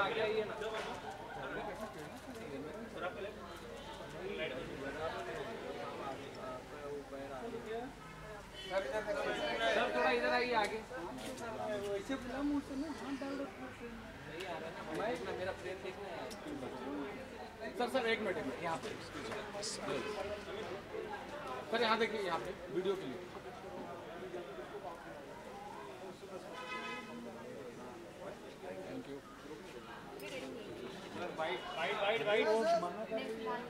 आ गया ये ना। सर थोड़ा इधर आइए आगे। वैसे बुला मुंह से ना हाथ डाल दो। नहीं आ रहा ना मैं मेरा फ्रेम देखना है। सर एक मिनट यहाँ पे सर यहाँ देखिए यहाँ पे वीडियो के लिए। Thank you. White white white white.